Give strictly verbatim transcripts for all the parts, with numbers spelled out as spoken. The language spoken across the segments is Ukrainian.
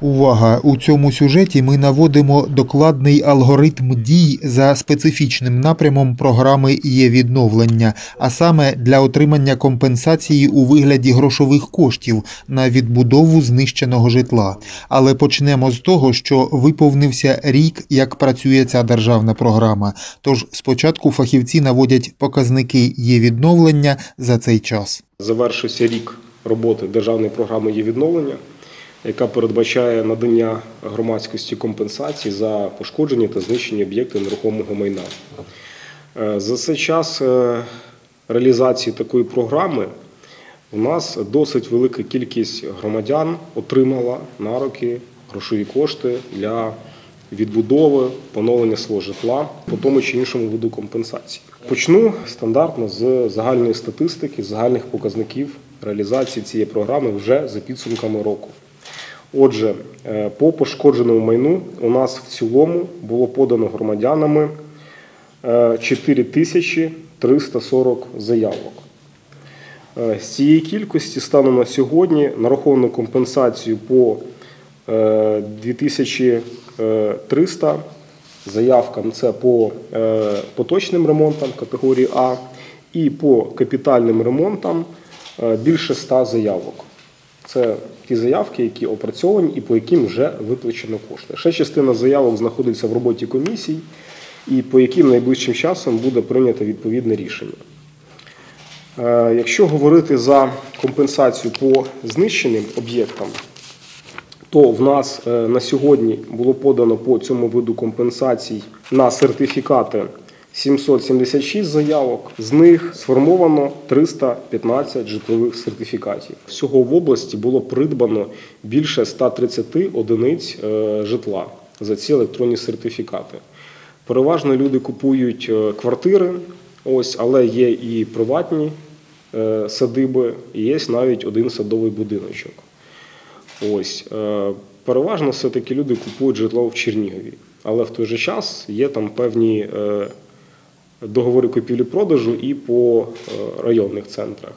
Увага! У цьому сюжеті ми наводимо докладний алгоритм дій за специфічним напрямом програми «Є-відновлення», а саме для отримання компенсації у вигляді грошових коштів на відбудову знищеного житла. Але почнемо з того, що виповнився рік, як працює ця державна програма. Тож спочатку фахівці наводять показники «Є-відновлення» за цей час. Завершився рік роботи державної програми «Є-відновлення», яка передбачає надання громадськості компенсацій за пошкоджені та знищені об'єкти нерухомого майна. За цей час реалізації такої програми у нас досить велика кількість громадян отримала на руки грошові кошти для відбудови, поновлення свого житла по тому чи іншому виду компенсації. Почну стандартно з загальної статистики, з загальних показників реалізації цієї програми вже за підсумками року. Отже, по пошкодженому майну у нас в цілому було подано громадянами чотири тисячі триста сорок заявок. З цієї кількості станом на сьогодні нараховано компенсацію по дві тисячі триста заявкам, це по поточним ремонтам категорії А, і по капітальним ремонтам більше ста заявок. Це ті заявки, які опрацьовані і по яким вже виплачено кошти. Ще частина заявок знаходиться в роботі комісій і по яким найближчим часом буде прийнято відповідне рішення. Якщо говорити за компенсацію по знищеним об'єктам, то в нас на сьогодні було подано по цьому виду компенсацій на сертифікати сімсот сімдесят шість заявок, з них сформовано триста п'ятнадцять житлових сертифікатів. Всього в області було придбано більше ста тридцяти одиниць житла за ці електронні сертифікати. Переважно люди купують квартири, ось, але є і приватні садиби, і є навіть один садовий будиночок. Ось, переважно все-таки люди купують житло в Чернігові, але в той же час є там певні договори купівлі-продажу і по районних центрах.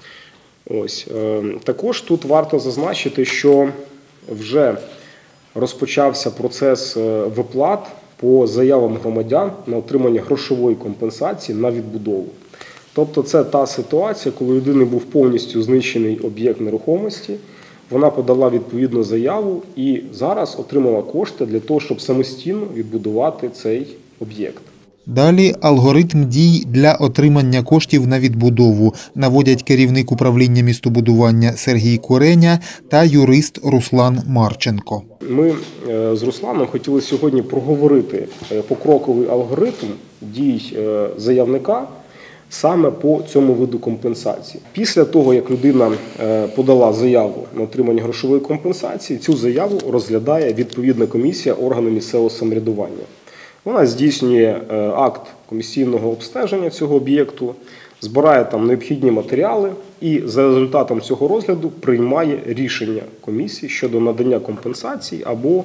Ось. Також тут варто зазначити, що вже розпочався процес виплат по заявам громадян на отримання грошової компенсації на відбудову. Тобто це та ситуація, коли у людини був повністю знищений об'єкт нерухомості, вона подала відповідну заяву і зараз отримала кошти для того, щоб самостійно відбудувати цей об'єкт. Далі алгоритм дій для отримання коштів на відбудову наводять керівник управління містобудування Сергій Кореня та юрист Руслан Марченко. Ми з Русланом хотіли сьогодні проговорити покроковий алгоритм дій заявника саме по цьому виду компенсації. Після того, як людина подала заяву на отримання грошової компенсації, цю заяву розглядає відповідна комісія органу місцевого самоврядування. Вона здійснює акт комісійного обстеження цього об'єкту, збирає там необхідні матеріали і за результатом цього розгляду приймає рішення комісії щодо надання компенсації або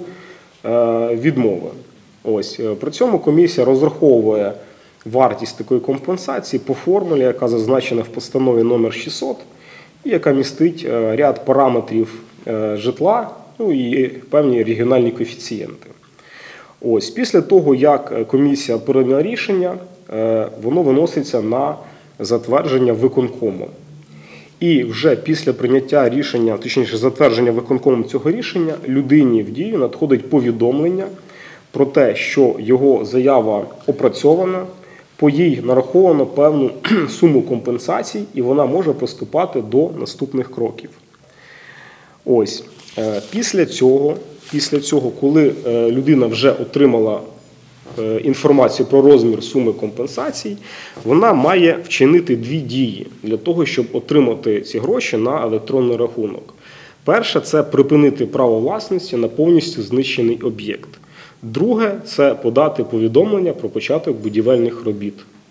відмови. Ось. При цьому комісія розраховує вартість такої компенсації по формулі, яка зазначена в постанові номер шістсот, і яка містить ряд параметрів житла, ну і певні регіональні коефіцієнти. Ось, після того, як комісія прийняла рішення, воно виноситься на затвердження виконкому. І вже після прийняття рішення, точніше затвердження виконкомом цього рішення, людині в дію надходить повідомлення про те, що його заява опрацьована, по їй нараховано певну суму компенсацій, і вона може приступати до наступних кроків. Ось, після цього, після цього, коли людина вже отримала інформацію про розмір суми компенсацій, вона має вчинити дві дії для того, щоб отримати ці гроші на електронний рахунок. Перше – це припинити право власності на повністю знищений об'єкт. Друге – це подати повідомлення про початок будівельних робіт.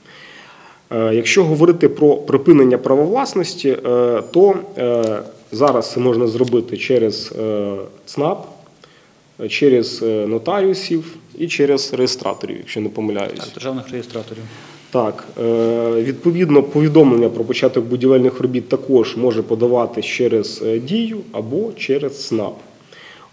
Якщо говорити про припинення права власності, то зараз це можна зробити через ЦНАП, через нотаріусів і через реєстраторів, якщо не помиляюсь. Так, державних реєстраторів. Так, відповідно, повідомлення про початок будівельних робіт також може подавати через Дію або через ЦНАП.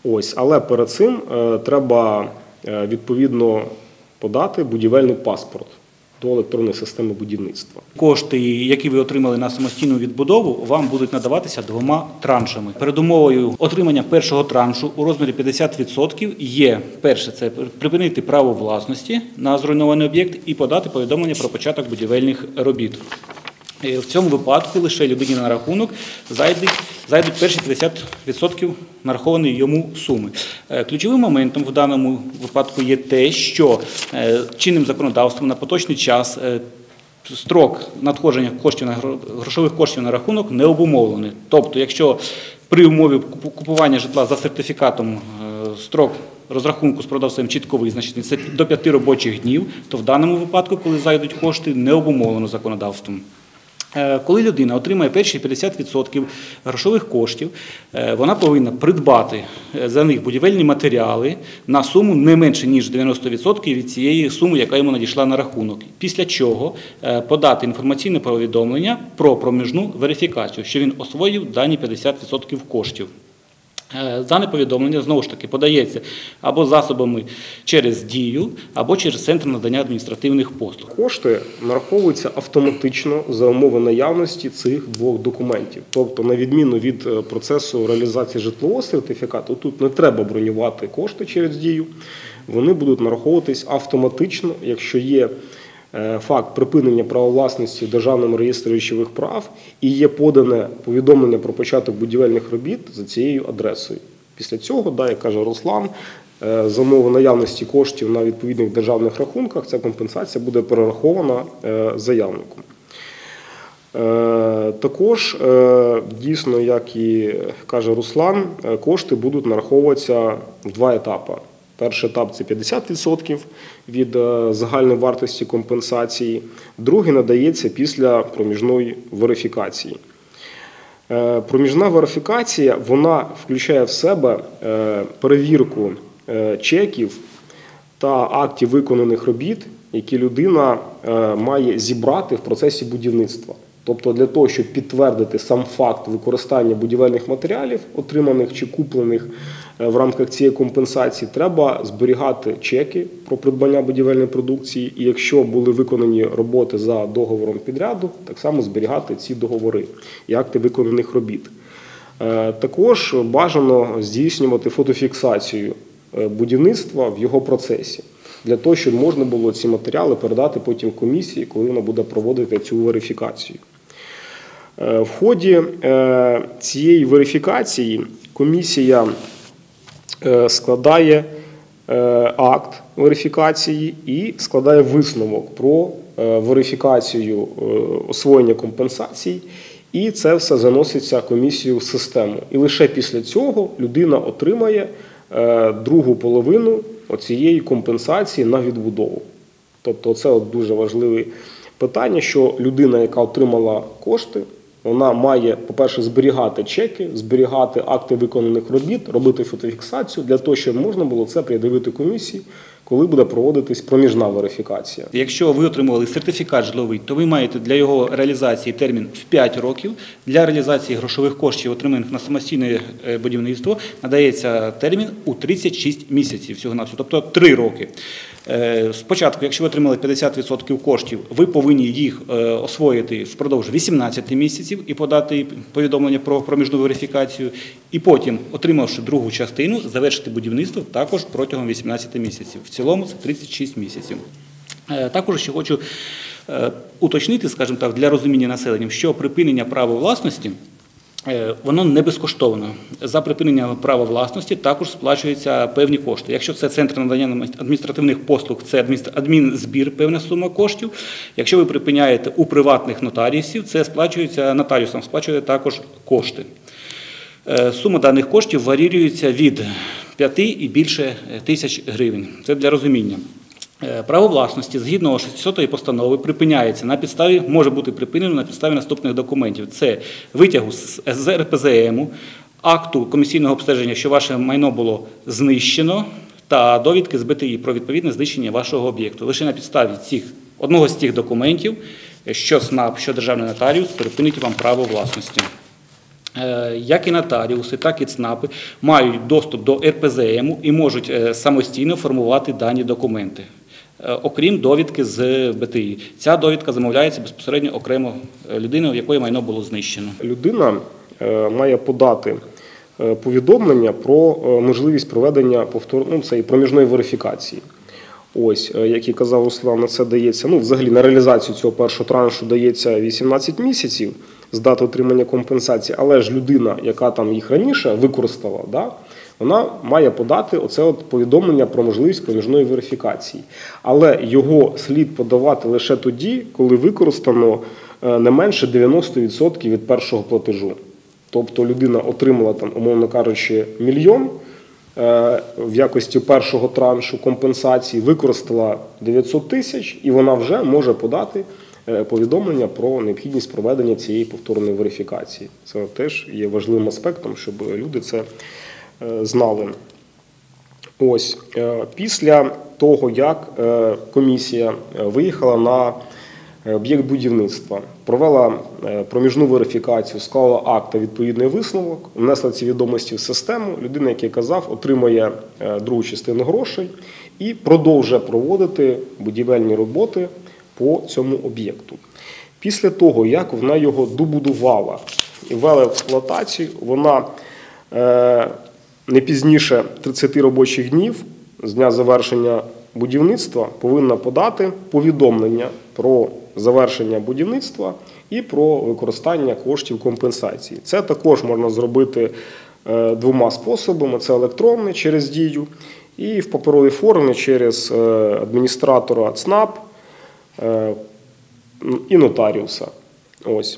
Ось, але перед цим е, треба е, відповідно подати будівельний паспорт до електронної системи будівництва. Кошти, які ви отримали на самостійну відбудову, вам будуть надаватися двома траншами. Передумовою отримання першого траншу у розмірі п'ятдесят відсотків є, перше, це припинити право власності на зруйнований об'єкт і подати повідомлення про початок будівельних робіт. В цьому випадку лише людині на рахунок зайдуть, зайдуть перші п'ятдесят відсотків нарахованої йому суми. Ключовим моментом в даному випадку є те, що чинним законодавством на поточний час строк надходження коштів на грошових коштів на рахунок не обумовлений. Тобто, якщо при умові купування житла за сертифікатом строк розрахунку з продавцем чітко визначений, це до п'яти робочих днів, то в даному випадку, коли зайдуть кошти, не обумовлено законодавством. Коли людина отримає перші п'ятдесят відсотків грошових коштів, вона повинна придбати за них будівельні матеріали на суму не менше, ніж дев'яносто відсотків від цієї суми, яка йому надійшла на рахунок. Після чого подати інформаційне повідомлення про проміжну верифікацію, що він освоїв дані п'ятдесят відсотків коштів. Дане повідомлення, знову ж таки, подається або засобами через Дію, або через Центр надання адміністративних послуг. Кошти нараховуються автоматично за умови наявності цих двох документів. Тобто, на відміну від процесу реалізації житлового сертифікату, тут не треба бронювати кошти через Дію, вони будуть нараховуватись автоматично, якщо є факт припинення права власності в Державному реєстрі речових прав і є подане повідомлення про початок будівельних робіт за цією адресою. Після цього, да, як каже Руслан, за умови наявності коштів на відповідних державних рахунках ця компенсація буде перерахована заявником. Також, дійсно, як і каже Руслан, кошти будуть нараховуватися в два етапи. Перший етап – це п'ятдесят відсотків від загальної вартості компенсації, другий надається після проміжної верифікації. Проміжна верифікація, вона включає в себе перевірку чеків та актів виконаних робіт, які людина має зібрати в процесі будівництва. Тобто для того, щоб підтвердити сам факт використання будівельних матеріалів, отриманих чи куплених в рамках цієї компенсації, треба зберігати чеки про придбання будівельної продукції. І якщо були виконані роботи за договором підряду, так само зберігати ці договори і акти виконаних робіт. Також бажано здійснювати фотофіксацію будівництва в його процесі, для того, щоб можна було ці матеріали передати потім комісії, коли вона буде проводити цю верифікацію. В ході цієї верифікації комісія складає акт верифікації і складає висновок про верифікацію освоєння компенсацій, і це все заноситься комісією в систему. І лише після цього людина отримає другу половину цієї компенсації на відбудову. Тобто це от дуже важливе питання, що людина, яка отримала кошти, вона має, по-перше, зберігати чеки, зберігати акти виконаних робіт, робити фотофіксацію, для того, щоб можна було це пред'явити комісії, коли буде проводитись проміжна верифікація. Якщо ви отримували сертифікат житловий, то ви маєте для його реалізації термін в п'ять років. Для реалізації грошових коштів, отриманих на самостійне будівництво, надається термін у тридцять шість місяців всього-навсього, тобто три роки. Спочатку, якщо ви отримали п'ятдесят відсотків коштів, ви повинні їх освоїти впродовж вісімнадцяти місяців і подати повідомлення про проміжну верифікацію. І потім, отримавши другу частину, завершити будівництво також протягом вісімнадцяти місяців. В цілому це тридцять шість місяців. Також ще хочу уточнити, скажімо так, для розуміння населення, що припинення права власності воно не безкоштовно. За припинення права власності також сплачуються певні кошти. Якщо це центр надання адміністративних послуг, це адмінзбір, певна сума коштів. Якщо ви припиняєте у приватних нотаріусів, це сплачується нотаріусам, сплачує також кошти. Сума даних коштів варіюється від п'яти і більше тисяч гривень. Це для розуміння. Право власності згідно шістсотої постанови припиняється на підставі, може бути припинено на підставі наступних документів. Це витягу з ер пе зет ему, акту комісійного обстеження, що ваше майно було знищено, та довідки з бе те і про відповідне знищення вашого об'єкту. Лише на підставі цих, одного з цих документів, що СНАП, що Державний нотаріус, припинить вам право власності. як і нотаріуси, так і ЦНАПи мають доступ до ер пе зе ему і можуть самостійно формувати дані документи, окрім довідки з бе те і. Ця довідка замовляється безпосередньо окремо людиною, в якої майно було знищено. Людина має подати повідомлення про можливість проведення повторної, ну, цієї проміжної верифікації. Ось, як і казав Руслан, на це дається, ну, взагалі на реалізацію цього першого траншу дається вісімнадцять місяців з дати отримання компенсації, але ж людина, яка там їх раніше використала, да, вона має подати оце от повідомлення про можливість проміжної верифікації. Але його слід подавати лише тоді, коли використано не менше дев'яносто відсотків від першого платежу. Тобто людина отримала, там, умовно кажучи, мільйон в якості першого траншу компенсації, використала дев'ятсот тисяч, і вона вже може подати повідомлення про необхідність проведення цієї повторної верифікації. Це теж є важливим аспектом, щоб люди це знали. Ось, після того, як комісія виїхала на об'єкт будівництва, провела проміжну верифікацію, склала акт та відповідний висновок, внесла ці відомості в систему, людина, як я казав, отримає другу частину грошей і продовжує проводити будівельні роботи по цьому об'єкту. Після того, як вона його добудувала і ввела в експлуатацію, вона не пізніше тридцяти робочих днів з дня завершення будівництва повинна подати повідомлення про завершення будівництва і про використання коштів компенсації. Це також можна зробити двома способами. Це електронне через Дію і в паперовій формі через адміністратора ЦНАП і нотаріуса. Ось.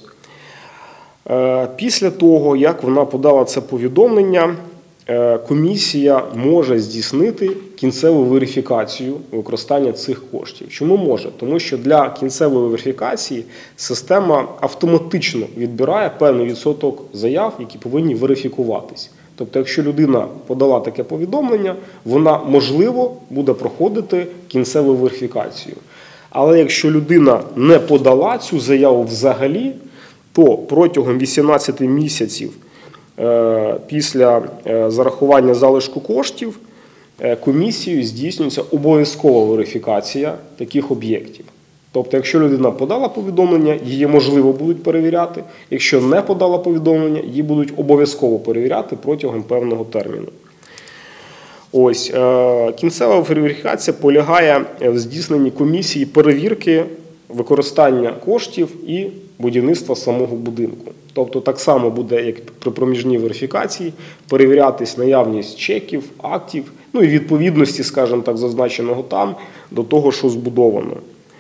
Після того, як вона подала це повідомлення, комісія може здійснити кінцеву верифікацію використання цих коштів. Чому може? Тому що для кінцевої верифікації система автоматично відбирає певний відсоток заяв, які повинні верифікуватись. Тобто, якщо людина подала таке повідомлення, вона, можливо, буде проходити кінцеву верифікацію. Але якщо людина не подала цю заяву взагалі, то протягом вісімнадцяти місяців після зарахування залишку коштів комісією здійснюється обов'язкова верифікація таких об'єктів. Тобто, якщо людина подала повідомлення, її можливо будуть перевіряти. Якщо не подала повідомлення, її будуть обов'язково перевіряти протягом певного терміну. Ось, кінцева верифікація полягає в здійсненні комісії перевірки використання коштів і будівництва самого будинку. Тобто так само буде, як при проміжній верифікації, перевірятись наявність чеків, актів, ну і відповідності, скажімо так, зазначеного там, до того, що збудовано.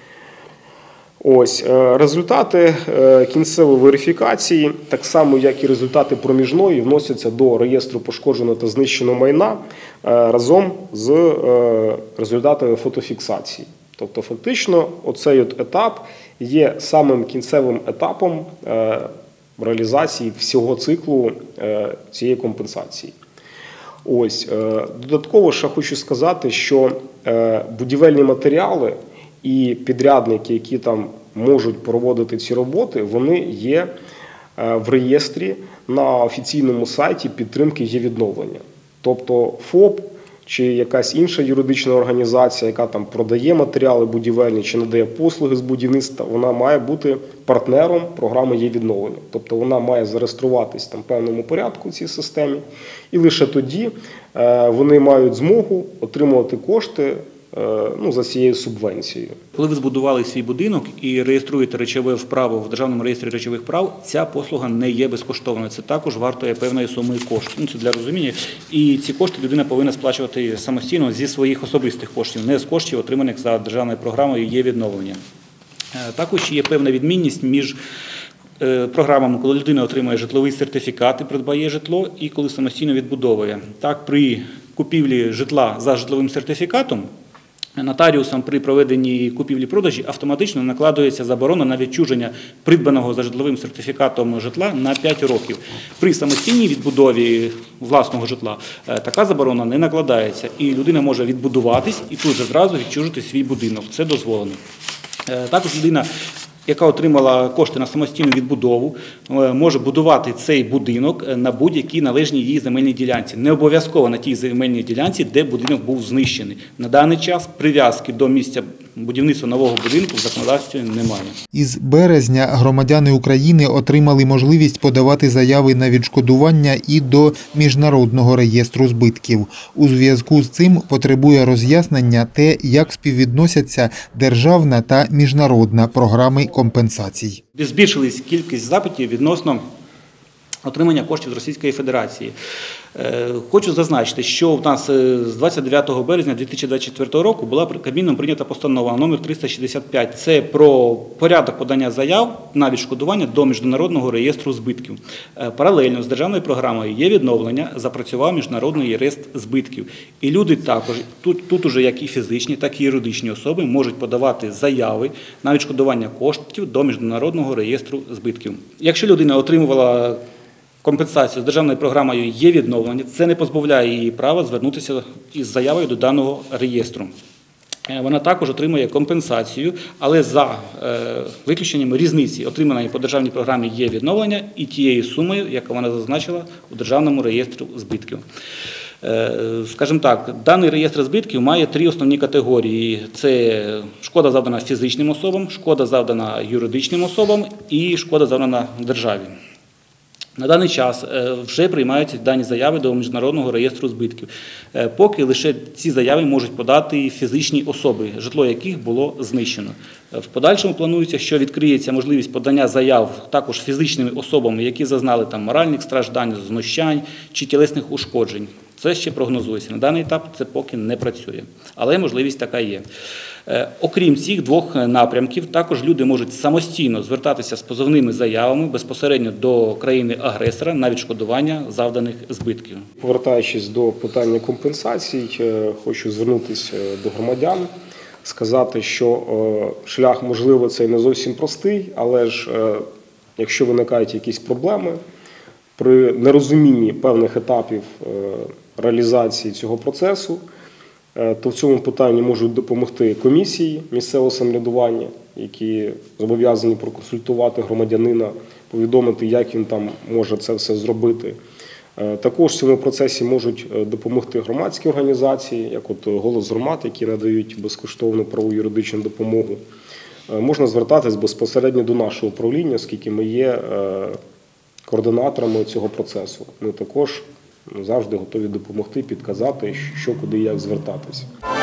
Ось, результати кінцевої верифікації, так само як і результати проміжної, вносяться до реєстру пошкодженого та знищеного майна разом з результатами фотофіксації. Тобто фактично оцей от етап є самим кінцевим етапом реалізації всього циклу цієї компенсації. Ось, додатково ще хочу сказати, що будівельні матеріали і підрядники, які там можуть проводити ці роботи, вони є в реєстрі на офіційному сайті підтримки є-відновлення. Тобто ФОП чи якась інша юридична організація, яка там продає матеріали будівельні чи надає послуги з будівництва, вона має бути партнером програми є-відновлення. Тобто вона має зареєструватись там в певному порядку в цій системі, і лише тоді вони мають змогу отримувати кошти, ну, за цією субвенцією. Коли ви збудували свій будинок і реєструєте речове право в Державному реєстрі речових прав, ця послуга не є безкоштовною. Це також вартує певної суми коштів. Ну, це для розуміння. І ці кошти людина повинна сплачувати самостійно зі своїх особистих коштів, не з коштів, отриманих за державною програмою є-відновлення. Також є певна відмінність між програмами, коли людина отримує житловий сертифікат і придбає житло, і коли самостійно відбудовує. Так, при купівлі житла за житловим сертифікатом нотаріусом при проведенні купівлі-продажі автоматично накладується заборона на відчуження придбаного за житловим сертифікатом житла на п'ять років. При самостійній відбудові власного житла така заборона не накладається, і людина може відбудуватись і тут же зразу відчужити свій будинок. Це дозволено. Також людина яка отримала кошти на самостійну відбудову, може будувати цей будинок на будь-якій належній їй земельній ділянці. Не обов'язково на тій земельній ділянці, де будинок був знищений. На даний час прив'язки до місця будівництва нового будинку в законодавстві немає. Із березня громадяни України отримали можливість подавати заяви на відшкодування і до Міжнародного реєстру збитків. У зв'язку з цим потребує роз'яснення те, як співвідносяться державна та міжнародна програми компенсацій. Збільшилась кількість запитів відносно отримання коштів з Російської Федерації. Хочу зазначити, що в нас з двадцять дев'ятого березня дві тисячі двадцять четвертого року була Кабміном прийнята постанова номер триста шістдесят п'ять. Це про порядок подання заяв на відшкодування до Міжнародного реєстру збитків. Паралельно з державною програмою «Є відновлення» запрацював Міжнародний реєстр збитків. І люди також, тут, тут уже як і фізичні, так і юридичні особи можуть подавати заяви на відшкодування коштів до Міжнародного реєстру збитків. Якщо людина отримувала компенсацію з державною програмою «Є відновлення», це не позбавляє її права звернутися із заявою до даного реєстру. Вона також отримує компенсацію, але за е, виключенням різниці, отриманої по державній програмі «Є відновлення» і тією сумою, яку вона зазначила у Державному реєстрі збитків. Е, скажімо так, даний реєстр збитків має три основні категорії. Це шкода, завдана фізичним особам, шкода, завдана юридичним особам і шкода, завдана державі. На даний час вже приймаються дані заяви до Міжнародного реєстру збитків, поки лише ці заяви можуть подати фізичні особи, житло яких було знищено. В подальшому планується, що відкриється можливість подання заяв також фізичними особами, які зазнали там моральних страждань, знущань чи тілесних ушкоджень. Це ще прогнозується. На даний етап це поки не працює, але можливість така є. Окрім цих двох напрямків, також люди можуть самостійно звертатися з позовними заявами безпосередньо до країни-агресора на відшкодування завданих збитків. Повертаючись до питання компенсацій, хочу звернутися до громадян, сказати, що шлях, можливо, це не зовсім простий, але ж якщо виникають якісь проблеми, при нерозумінні певних етапів реалізації цього процесу, то в цьому питанні можуть допомогти комісії місцевого самоврядування, які зобов'язані проконсультувати громадянина, повідомити, як він там може це все зробити. Також в цьому процесі можуть допомогти громадські організації, як от «Голос громад», які надають безкоштовну правову юридичну допомогу. Можна звертатись безпосередньо до нашого управління, оскільки ми є координаторами цього процесу. Ми також завжди готові допомогти, підказати, що, куди і як звертатись.